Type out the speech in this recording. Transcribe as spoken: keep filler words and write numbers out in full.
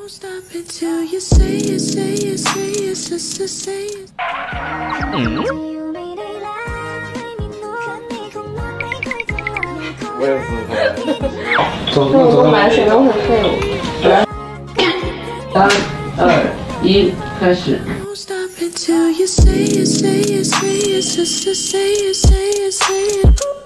我也不会。走路走到哪里都很废物。三二一，开始。Till you say it, say it, say it, say it, say it, say it, say it.